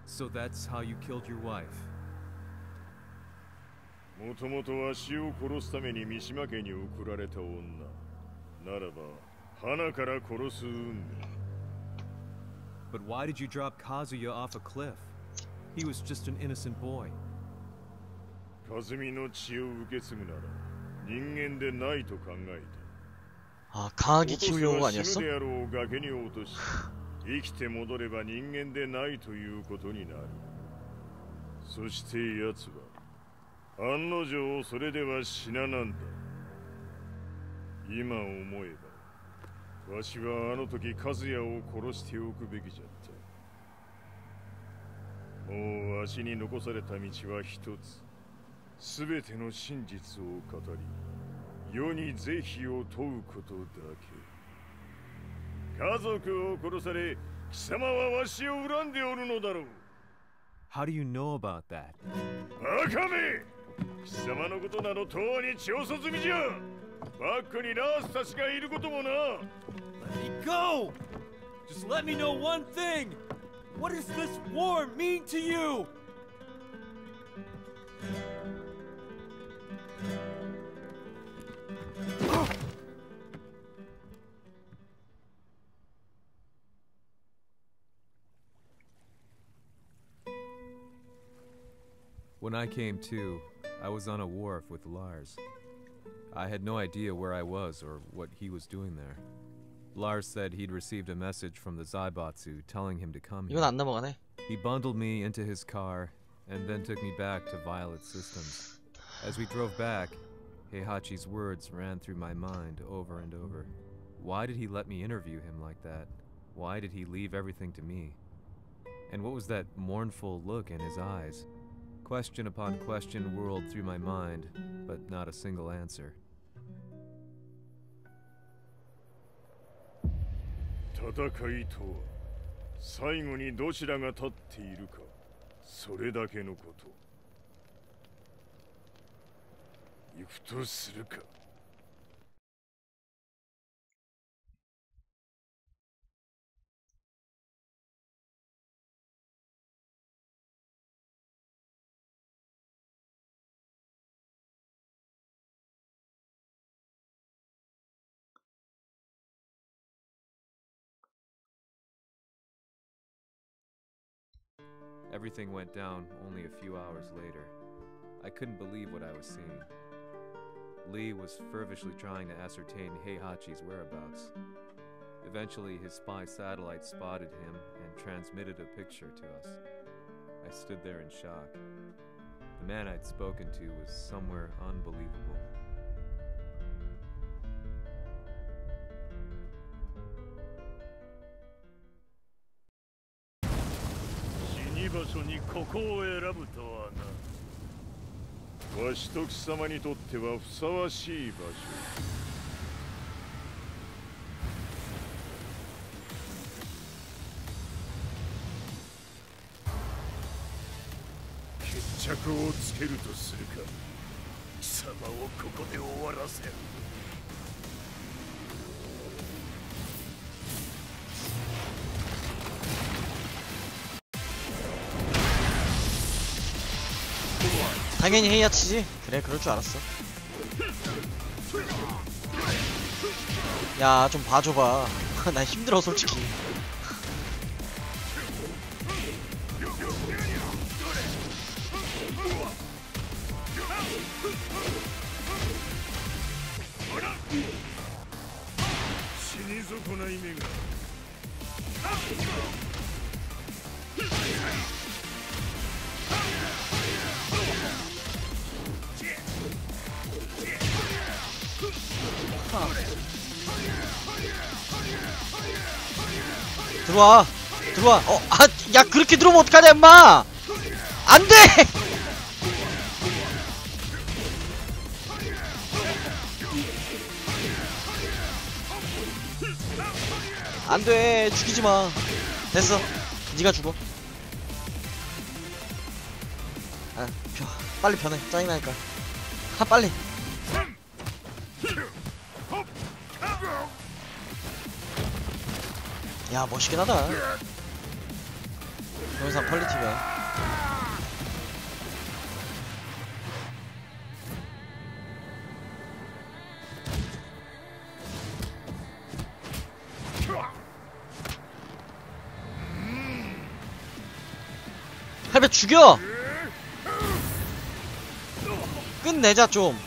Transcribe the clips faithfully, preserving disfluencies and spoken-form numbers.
So that's how you killed your wife. もともとわしを殺すために三島家に送られた女ならば花から殺す運命 But why did you drop Kazuya off a cliff? He was just an innocent boy. 和美の血を受け継ぐなら人間でないと考えた 아 강하게 키우려는 거 死 아니었어? ぬであろう崖に落とし生きて戻れば人間でないということになるそして奴は案の定それでは死ななんだ今思えばわしはあの時和也を殺しておくべきじゃったもうわしに残された道は一つすべての真実を語り世に是非を問うことだけ家族を殺され貴様はわしを恨んでおるのだろう How do you know about that? バカめ貴様のことなどとうに調査済みじゃバックにラースたちがいることもな Let me go! Just let me know one thing! What does this war mean to you? When I came to, I was on a wharf with Lars. I had no idea where I was or what he was doing there. Lars said he'd received a message from the Zaibatsu telling him to come here. 이건 안 넘어가네. He bundled me into his car and then took me back to Violet Systems. As we drove back, Heihachi's words ran through my mind over and over. Why did he let me interview him like that? Why did he leave everything to me? And what was that mournful look in his eyes? Question upon question whirled through my mind, but not a single answer. 戦いとは最後にどちらが立っているかそれだけのこと行くとするか Everything went down only a few hours later. I couldn't believe what I was seeing. Lee was fervently trying to ascertain Heihachi's whereabouts. Eventually, his spy satellite spotted him and transmitted a picture to us. I stood there in shock. The man I'd spoken to was somewhere unbelievable. 場所にここを選ぶとはな。わしと貴様にとってはふさわしい場所。決着をつけるとするか。貴様をここで終わらせる。 당연히 헤이아치지. 그래 그럴 줄 알았어. 야 좀 봐줘봐. 나 힘들어 솔직히. 들어와 들어와. 어, 아, 야 그렇게 들어오면 어떡하냐 임마. 안돼. 안돼. 죽이지마. 됐어. 니가 죽어. 아, 펴. 빨리 변해. 짜증나니까. 하 빨리. 야 멋있긴 하다. 어? 동영상 퀄리티가 할배 죽여! 끝내자 좀.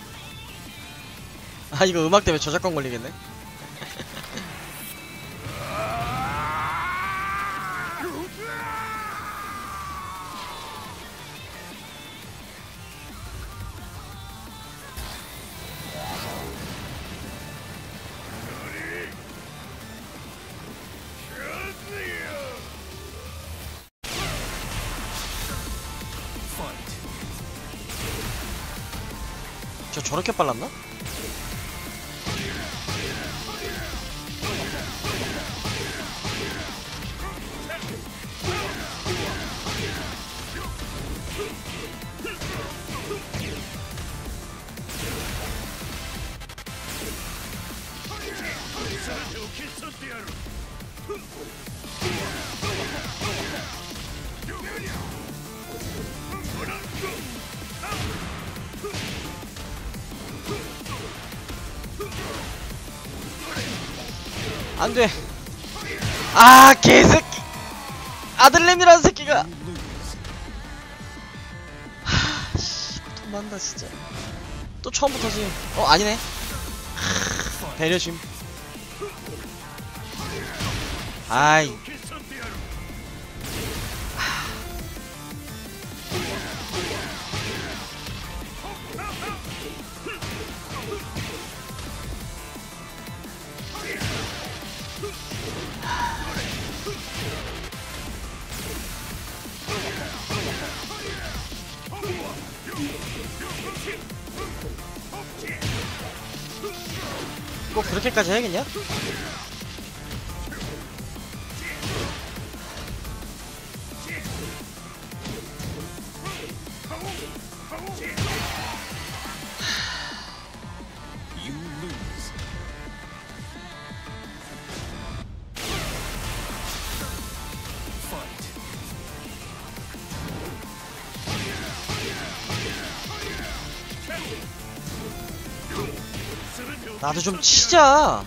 아 이거 음악 때문에 저작권 걸리겠네. 저 저렇게 빨랐나? 안돼. 아 개새끼 아들내미라는 새끼가. 하씨 돈난다 진짜. 또 처음부터지. 어 아니네. 배려심. 아이 꼭 그렇게까지 해야겠냐? 나도 좀 치자.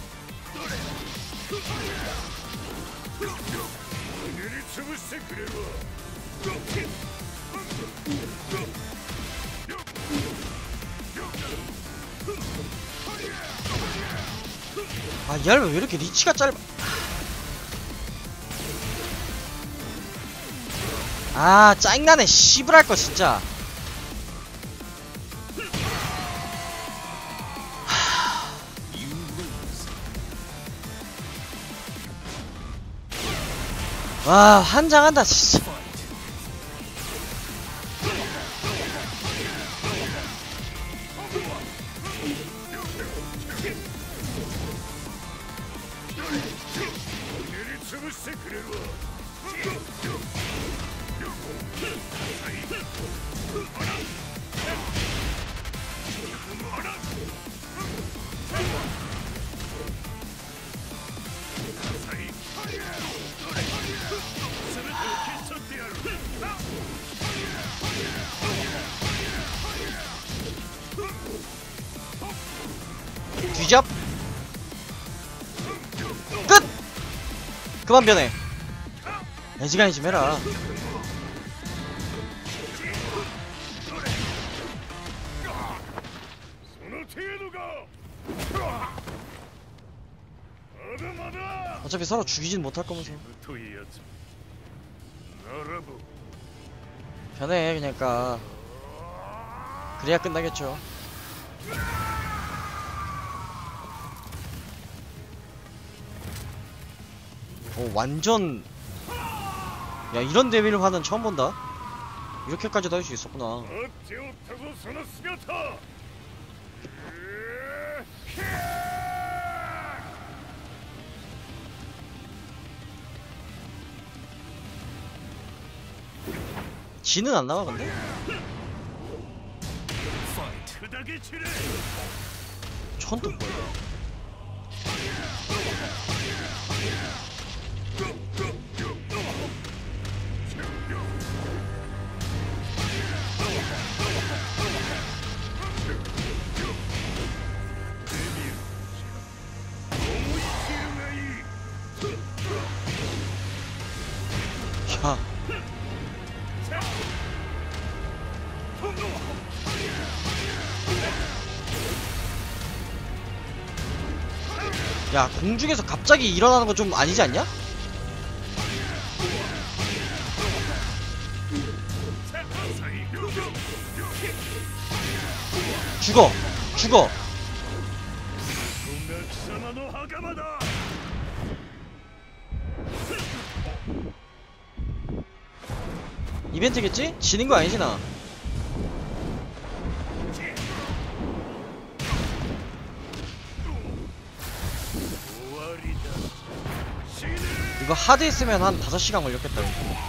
아, 이 할배 왜 이렇게 리치가 짧아? 아, 짜증나네. 씨부랄 거 진짜. 와, 환장한다 진짜. 뒤잡. 끝. 그만 변해. 애지간히 좀 해라. 어차피 서로 죽이진 못할 거면서. 변해 그러니까. 그래야 끝나겠죠. 오 완전. 야 이런 데빌 화는 처음 본다. 이렇게까지도 할 수 있었구나. 지는 안 나와 근데? 천 또 뭐야? 야, 공중에서 갑자기 일어나는 거 좀 아니지 않냐? 죽어! 죽어! 이벤트겠지? 지는 거 아니지 나? 이거 하드 했으면 한 다섯 시간 걸렸겠다.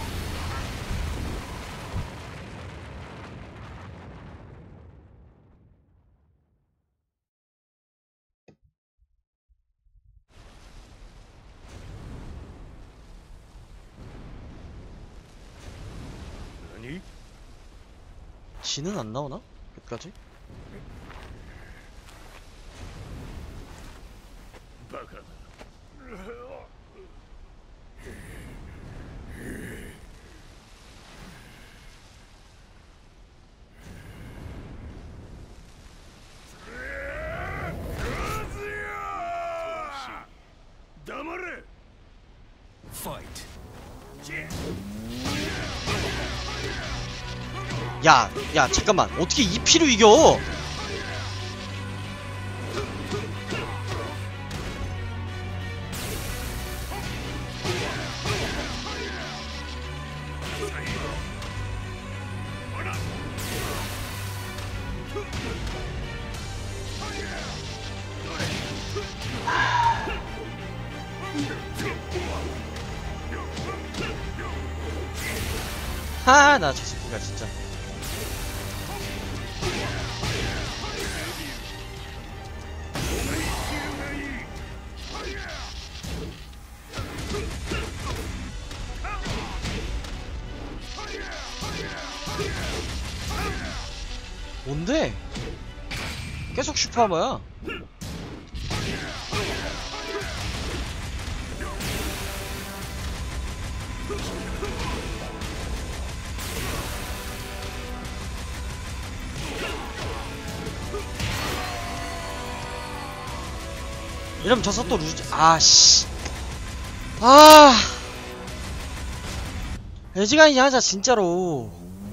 지는 안 나오나? 끝까지? 야, 야, 잠깐만. 어떻게 이 피로 이겨? 하, 나 저 새끼가 진짜. 뭔데? 계속 슈퍼하마야. 이러면 져서 또 루즈. 아씨. 아. 애지간히 하자 진짜로.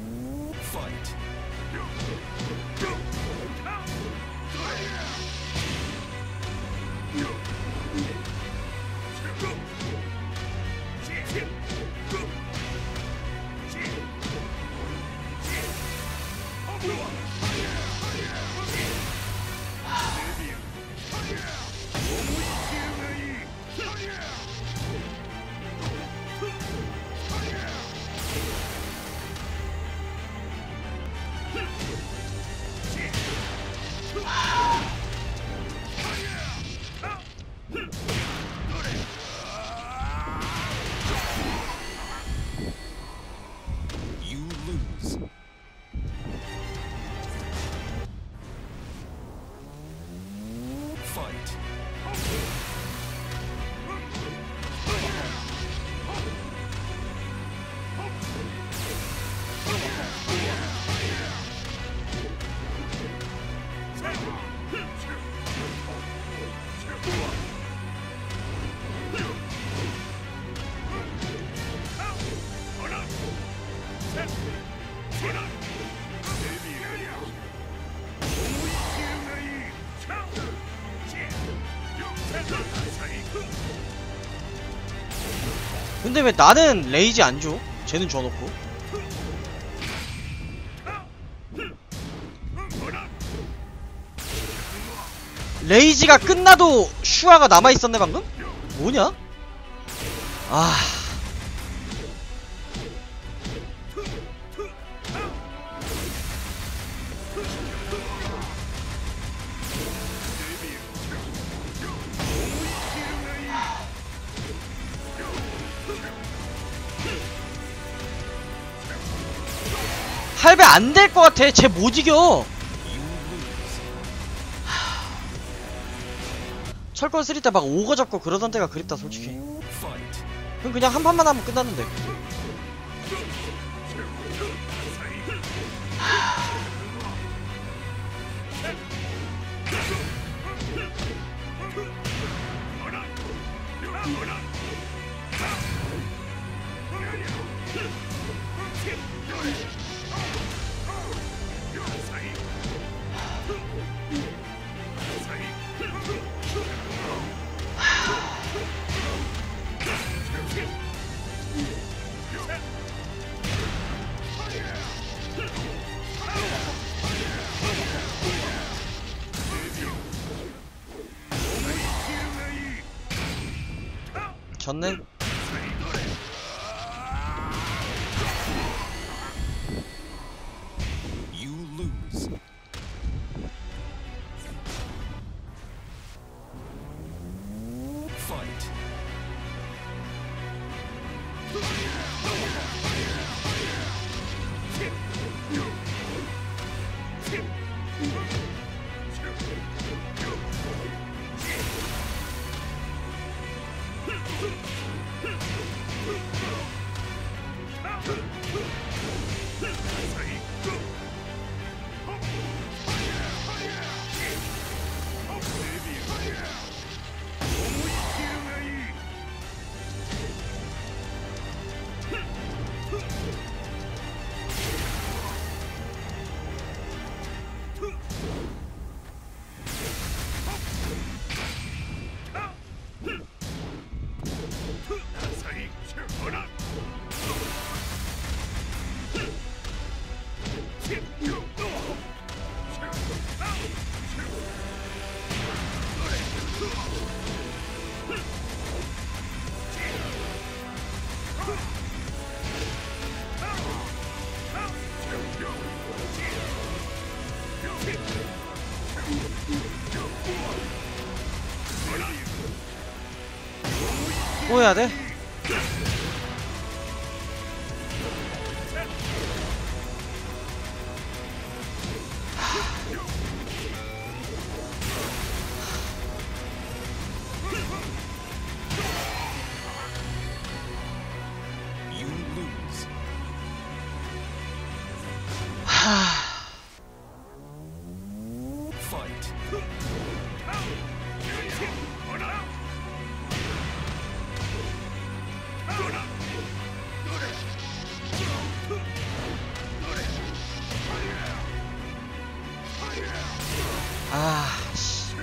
근데 왜 나는 레이지 안 줘? 쟤는 줘놓고. 레이지가 끝나도 슈아가 남아있었네 방금? 뭐냐? 아... 할배 안 될 것 같아. 쟤 못 이겨. 철권 쓰리 때 막 오거 잡고 그러던 때가 그립다 솔직히. 그럼 그냥 한 판만 하면 끝났는데. 졌네? You lose. Fight. 뭐 해야 돼? You lose. Fight. 아, 씨.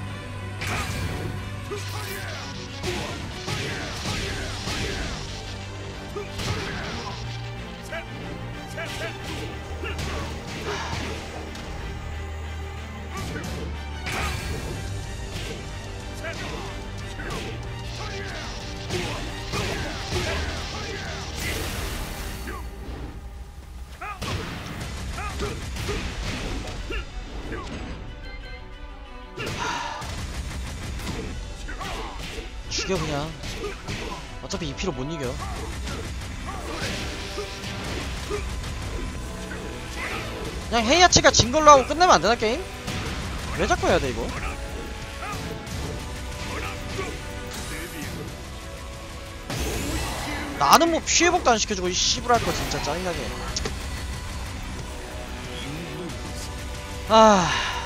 죽여 그냥. 어차피 이 피로 못 이겨. 그냥 헤이아치가 진 걸로 하고 끝내면 안 되나 게임? 왜 자꾸 해야 돼 이거? 나는 뭐 피해복도 안 시켜주고 이 씨부랄 거 진짜 짜증나게. 아.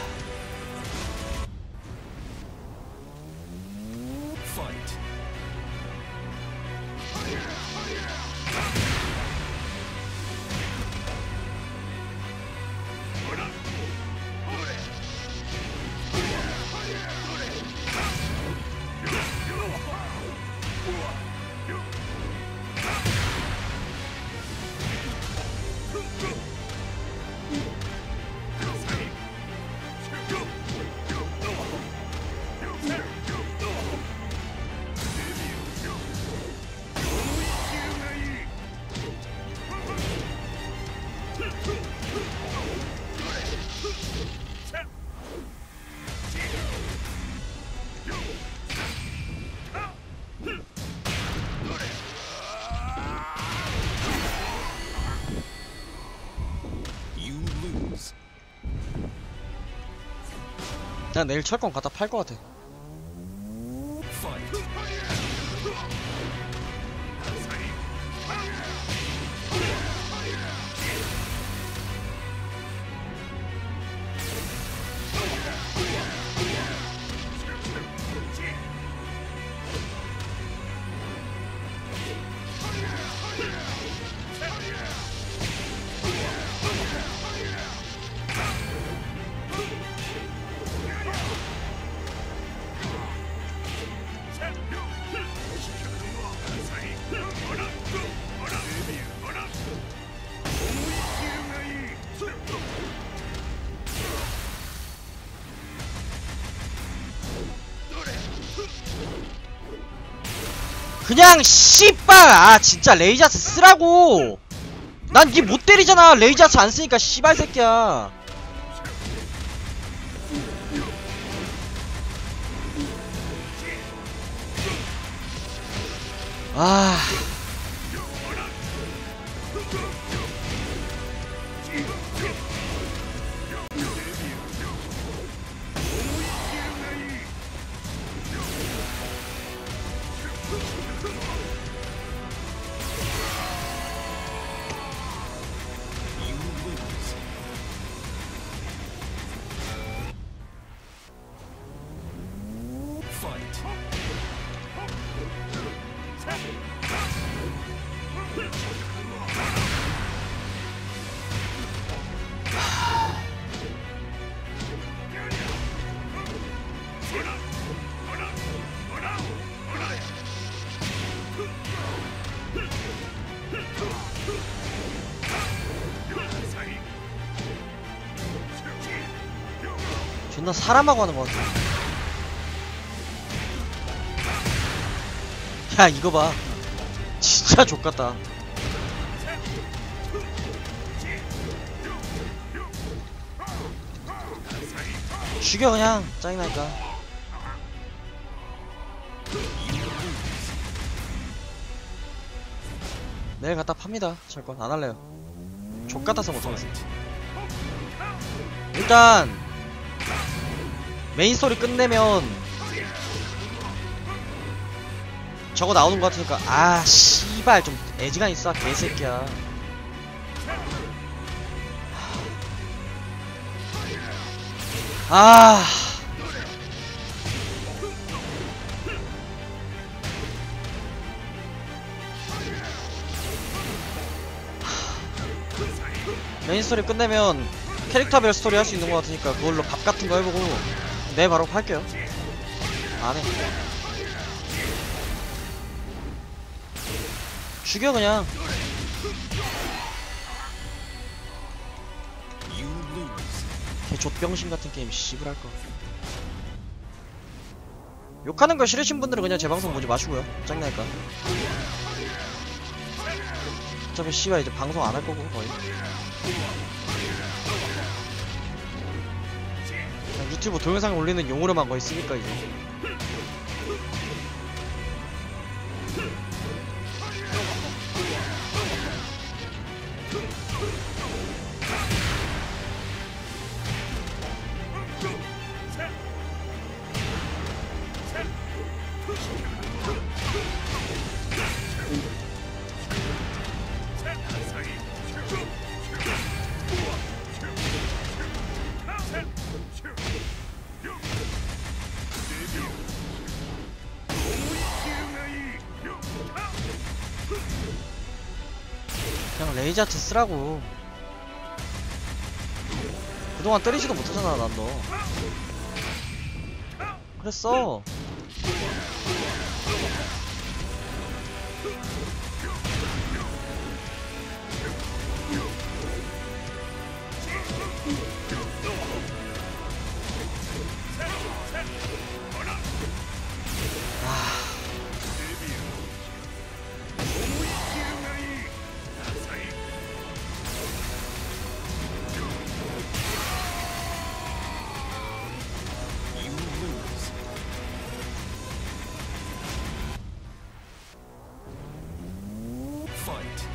Fight. You lose. 난 내일 철권 갖다 팔 것 같아. Fight. 그냥 씨발. 아 진짜 레이저스 쓰라고. 난 니 못 때리잖아. 레이저스 안 쓰니까 씨발 새끼야. 아 Fight. 존나 사람하고 하는 것 같아. 야 이거 봐. 진짜 족같다. 죽여 그냥. 짜증나니까. 내일 갖다 팝니다. 절건 안 할래요. 족같아서 못하겠어. 일단 메인 스토리 끝내면 저거 나오는 것 같으니까. 아 씨발 좀 애지간 있어 개새끼야. 아 메인 스토리 끝내면 캐릭터별 스토리 할 수 있는 것 같으니까 그걸로 밥 같은 거 해보고 내 바로 팔게요. 안해. 죽여 그냥. You lose. 개 족병신 같은 게임 씨발 할거. 욕하는 거 싫으신 분들은 그냥 제 방송 보지 마시고요. 짱나니까. 어차피 씨발 이제 방송 안 할 거고 거의. 그냥 유튜브 동영상 올리는 용으로만 거의 쓰니까 이제. 그냥 레이저트 쓰라고. 그동안 때리지도 못하잖아 난 너. 그랬어. You lose. Fight.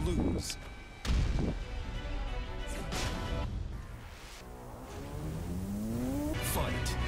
lose. Fight.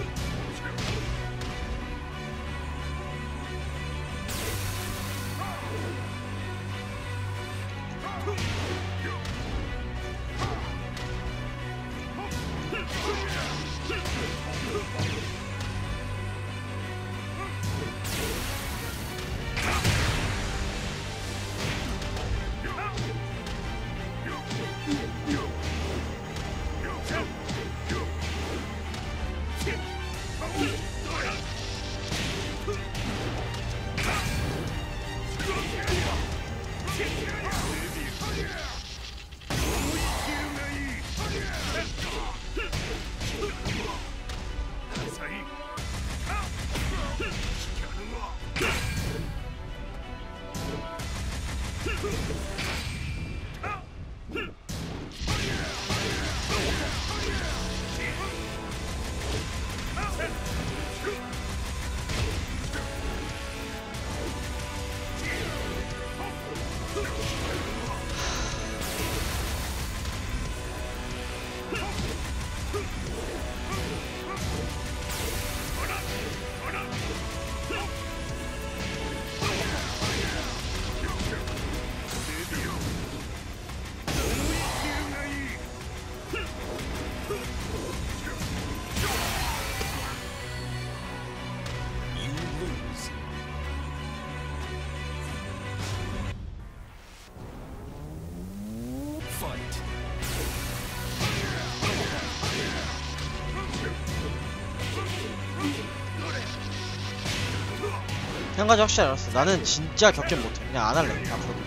한 가지 확실히 알았어. 나는 진짜 격겜 못해. 그냥 안 할래. 앞으로도.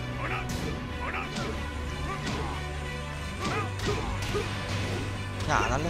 그냥 안 할래.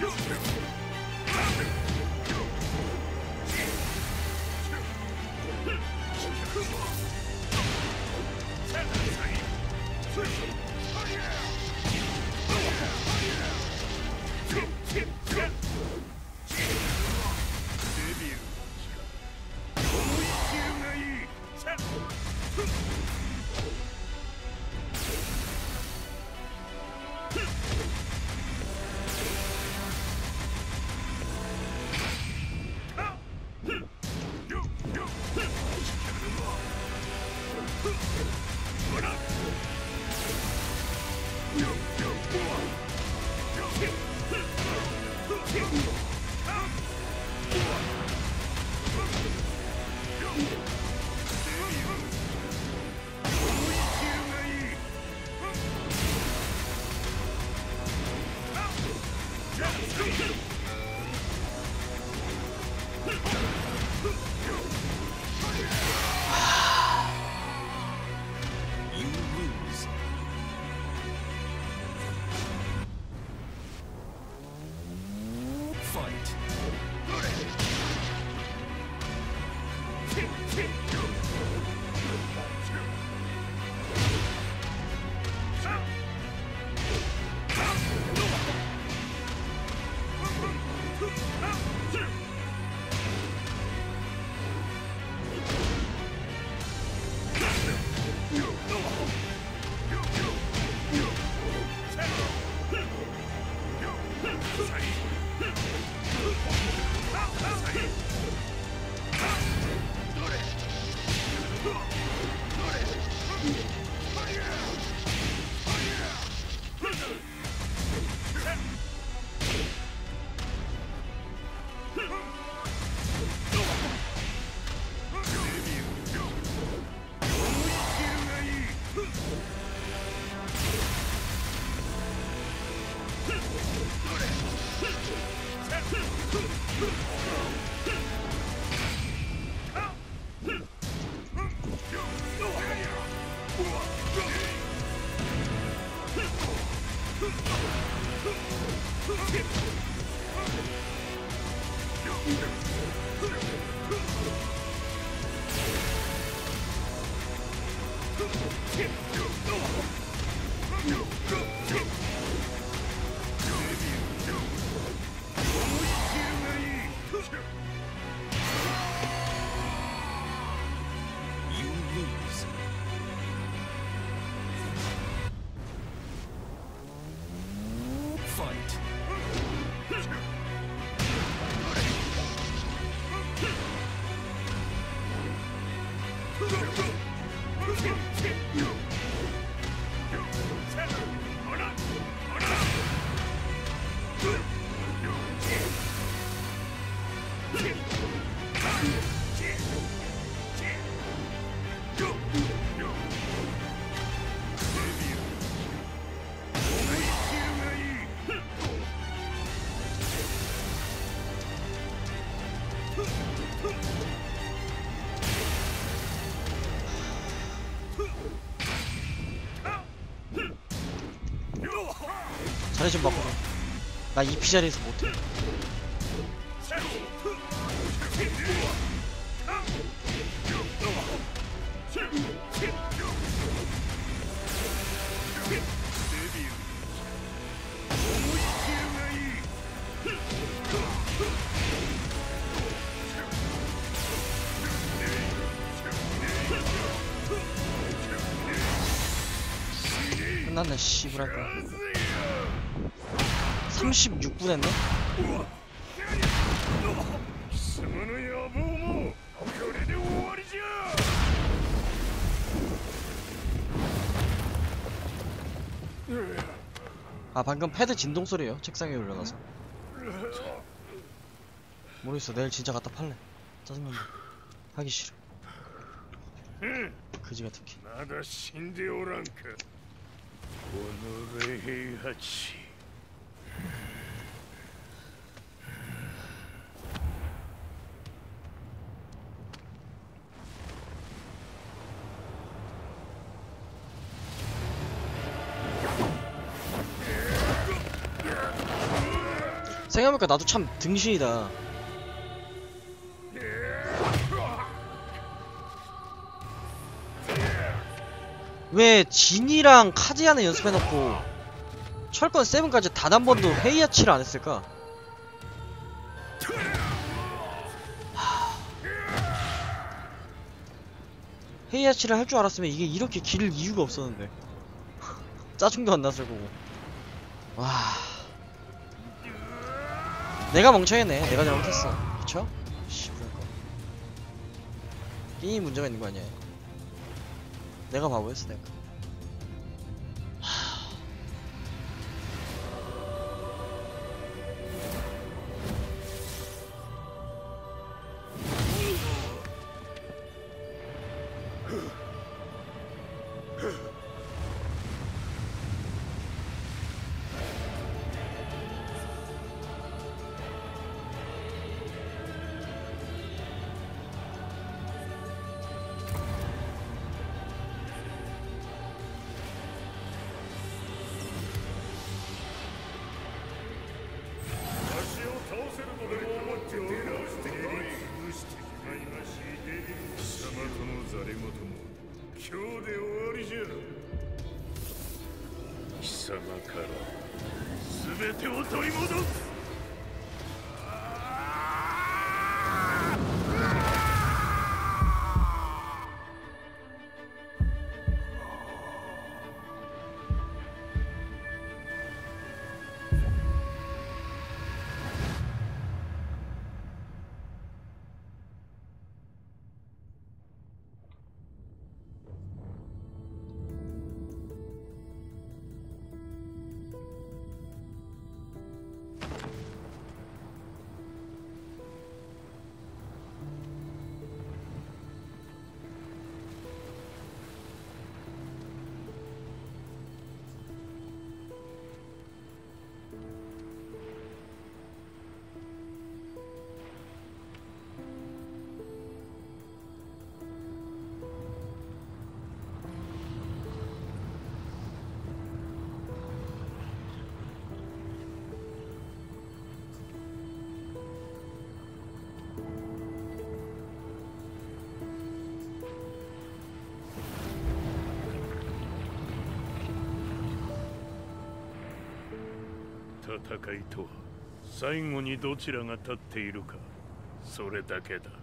You lose. Fight. You lose. Fight. 자리 좀 바꿔줘. 나 이 피 자리에서 못해. 끝났네 씨부랄 거야. 삼십육 분 했네? 貴様の野望もこれで終わりじゃ。 아 방금 패드 진동 소리예요. 책상에 올려놔서. 모르겠어. 내일 진짜 갖다 팔래. 짜증난다. 하기 싫어. 그지 같은 게. まだ死んでおらんか。己平八。 생각해보니까 나도 참 등신이다. 왜 진이랑 카즈야는 연습해놓고 철권 세븐까지 단 한 번도 헤이아치를 안 했을까? 하... 헤이아치를 할 줄 알았으면 이게 이렇게 길 이유가 없었는데. 짜증도 안 났을 거고. 와... 내가 멍청했네. 내가 잘못했어. 그쵸? 씨, 그럴까. 게임이 문제가 있는 거 아니야. 내가 바보였어, 내가. 戦いとは最後にどちらが立っているか、それだけだ。